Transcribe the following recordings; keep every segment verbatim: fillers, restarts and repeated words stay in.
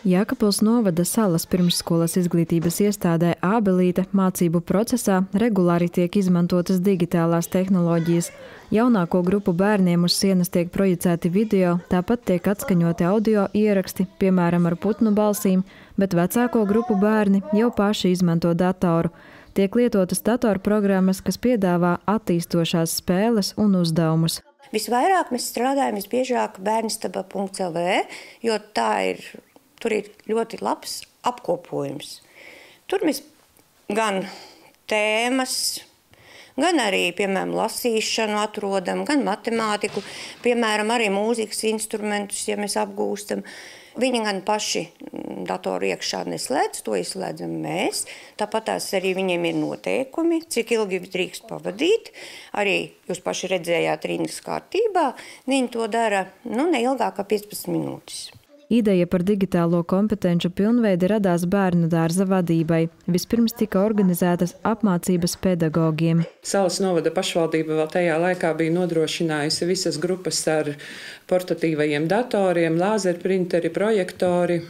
Jēkabpils novada Salas pirmsskolas izglītības iestādē Ābelīte mācību procesā regulāri tiek izmantotas digitālās tehnoloģijas. Jaunāko grupu bērniem uz sienas tiek projicēti video, tāpat tiek atskaņoti audio ieraksti, piemēram, ar putnu balsīm, bet vecāko grupu bērni jau paši izmanto datoru. Tiek lietotas datorprogrammas, kas piedāvā attīstošās spēles un uzdevumus. Visvairāk mēs strādājam visbiežāk bērnistaba punkts el vē, jo tā ir Tur ir ļoti labs apkopojums. Tur mēs gan tēmas, gan arī, piemēram, lasīšanu atrodam, gan matemātiku, piemēram, arī mūzikas instrumentus, ja mēs apgūstam. Viņi gan paši datoru iekšā neslēdz, to izslēdzam mēs. Tāpat tās arī viņiem ir noteikumi, cik ilgi drīkst pavadīt. Arī jūs paši redzējāt rindas kārtībā. Viņi to dara nu, neilgāk kā piecpadsmit minūtes. Ideja par digitālo kompetenču pilnveidi radās bērnu dārza vadībai. Vispirms tika organizētas apmācības pedagogiem. Salas novada pašvaldība vēl tajā laikā bija nodrošinājusi visas grupas ar portatīvajiem datoriem, lāzerprinteri, projektori.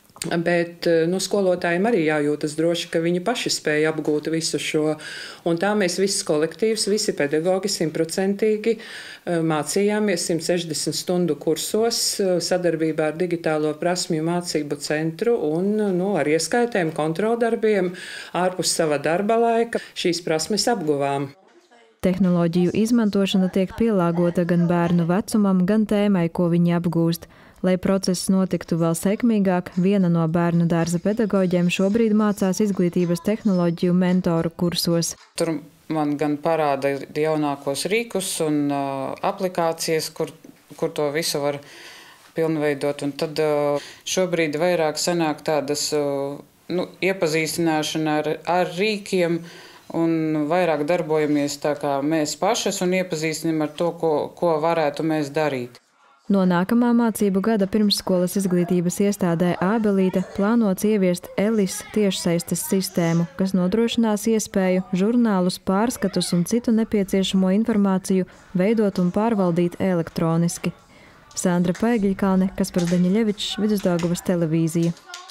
Bet nu, skolotājiem arī jājūtas droši, ka viņi paši spēja apgūt visu šo. Un tā mēs viss kolektīvs, visi pedagogi simtprocentīgi mācījāmies simt sešdesmit stundu kursos sadarbībā ar Digitālo prasmju mācību centru un nu, ar ieskaitēm kontroldarbiem ārpus sava darba laika šīs prasmes apguvām. Tehnoloģiju izmantošana tiek pielāgota gan bērnu vecumam, gan tēmai, ko viņi apgūst. Lai process notiktu vēl sekmīgāk, viena no bērnu dārza pedagoģiem šobrīd mācās izglītības tehnoloģiju mentoru kursos. Tur man gan parāda jaunākos rīkus un uh, aplikācijas, kur, kur to visu var pilnveidot. Un tad uh, šobrīd vairāk sanāk tādas uh, nu, iepazīstināšana ar, ar rīkiem un vairāk darbojamies tā kā mēs pašas un iepazīstinam ar to, ko, ko varētu mēs darīt. No nākamā mācību gada pirmsskolas izglītības iestādē Ābelīte plānots ieviest Elis tiešsaistes sistēmu, kas nodrošinās iespēju žurnālus, pārskatus un citu nepieciešamo informāciju veidot un pārvaldīt elektroniski. Sandra Paigļkalne, Kaspars Daņiļevičs, Vidusdaugavas televīzija.